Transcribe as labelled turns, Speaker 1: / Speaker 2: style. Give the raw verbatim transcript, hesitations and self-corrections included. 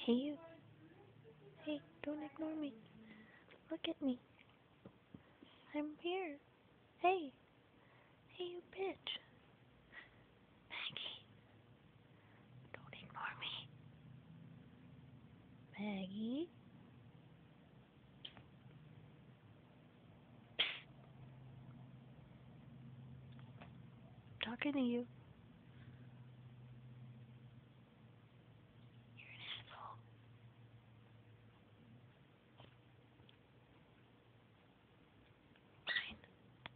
Speaker 1: Hey you. Hey, don't ignore me. Look at me. I'm here. Hey. Hey you bitch. Maggie. Don't ignore me. Maggie. I'm talking to you.